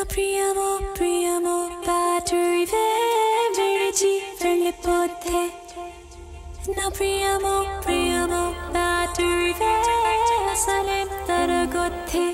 ప్రియమో ప్రియమో బ్యాటరీవే విడిచి వెళ్ళిపోతే నా ప్రియమో ప్రియమో బ్యాటరీవే అసలేం తరగొత్తే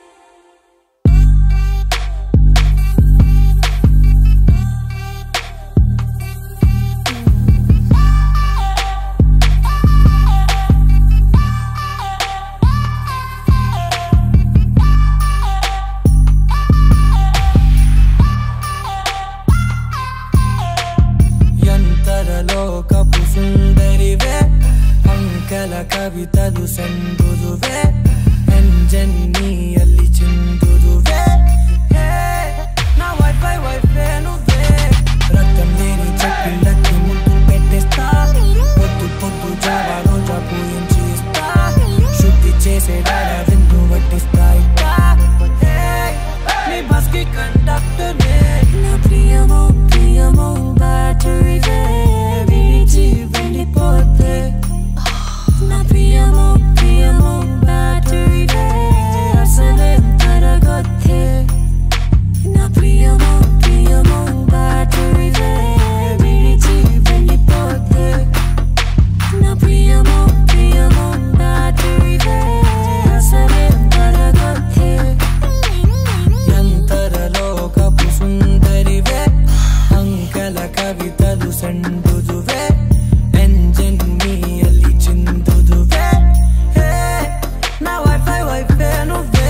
Yanthara Lokapu Sundarive అంకల కవితలు సందుదువే ఎంజన్నీయల్లి చిందుదువే నా వైఫై నువ్వే రక్తం లేని చెక్కిళ్ళకి ముద్దు పెట్టేస్తా పొద్దు పొద్దు జావా రోజా పూయించి ఇస్తా శుద్ధి చేసేడాడ విందు వడ్డిస్తా ఇట్టా నీ బస్కి కండక్టర్ నా ప్రియమో ప్రియమో బ్యాటరీవే విడిచి వెళ్ళిపోతే నా ప్రియమో ప్రియమో బ్యాటరీవే అసలేం తరగొత్తే నా ప్రియమో ప్రియమో బ్యాటరీవే విడిచి వెళ్ళిపోతే నా ప్రియమో ప్రియమో బ్యాటరీవే అసలేం తరగొత్తే Yanthara Lokapu Sundarive అంకల కవితలు సందుదువే ఎంజన్నీయల్లి చిందుదువే నా వైఫై నువ్వే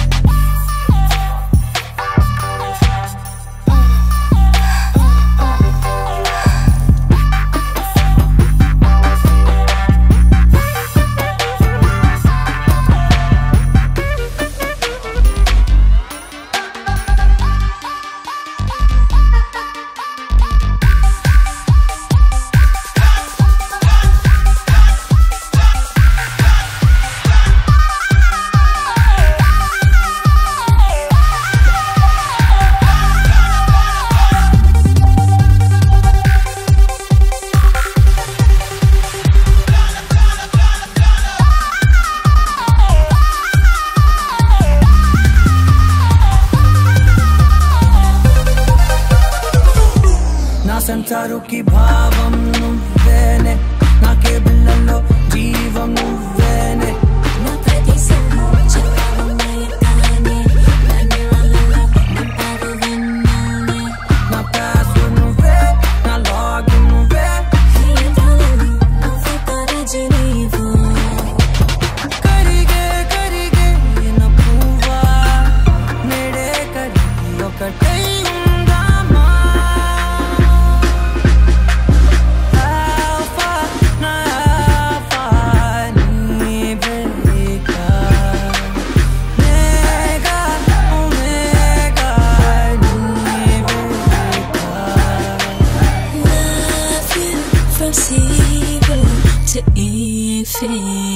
నా సంసారుకి భావం నువ్వేనే నా కేబుల్లలో జీవం నువ్వేనే నా ప్రతి సంవత్సరమయకానే నా నిరాలలో నింపావు వెన్నెలనే నా పాస్వర్డ్ నువ్వే నా లాగిన్ నువ్వే హృదయాలలో నువ్వు రజనీవో కరిగే కరిగే నా పువ్వా నేడే కరిగి ఒకటై ఉందామా ఆల్ఫా నా ఆల్ఫా నీవేగా మెగా ఒమేగా నీవేగా love you from zero to infinity.